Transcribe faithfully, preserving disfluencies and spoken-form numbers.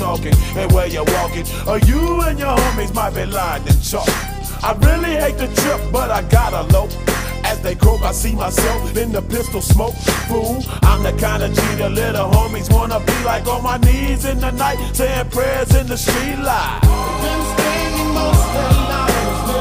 talking and where you're walking, or you and your homies might be lying in chalk. I really hate the trip, but I gotta low. As they croak, I see myself in the pistol smoke. Fool, I'm the kind of G the little homies wanna be like, on my knees in the night, saying prayers in the street light. Been staying most of the night.